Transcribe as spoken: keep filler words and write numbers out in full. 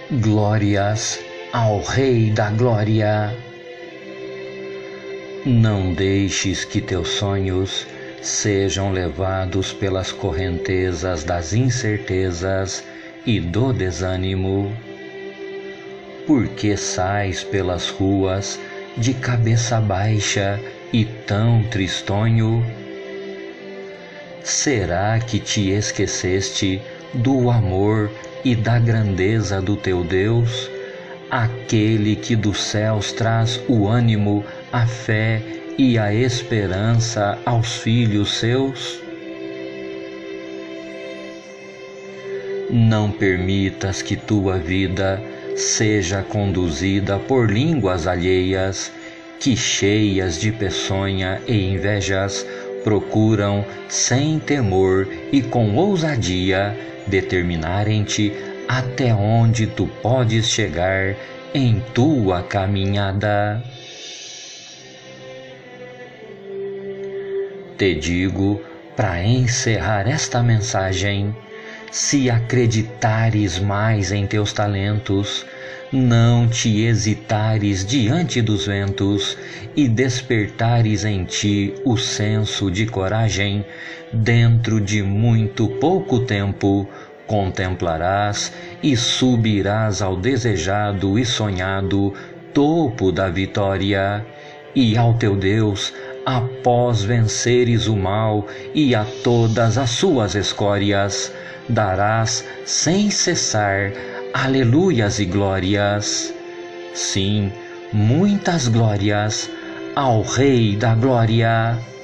Glórias ao Rei da Glória. Não deixes que teus sonhos sejam levados pelas correntezas das incertezas e do desânimo. Porque sais pelas ruas de cabeça baixa e tão tristonho? Será que te esqueceste do amor e da grandeza do teu Deus, aquele que dos céus traz o ânimo, a fé e a esperança aos filhos seus? Não permitas que tua vida seja conduzida por línguas alheias, que cheias de peçonha e invejas procuram sem temor e com ousadia determinarem-te até onde tu podes chegar em tua caminhada. Te digo, para encerrar esta mensagem, se acreditares mais em teus talentos, não te hesitares diante dos ventos e despertares em ti o senso de coragem, dentro de muito pouco tempo contemplarás e subirás ao desejado e sonhado topo da vitória, e ao teu Deus, após venceres o mal e a todas as suas escórias, darás sem cessar aleluias e glórias. Sim, muitas glórias ao Rei da Glória.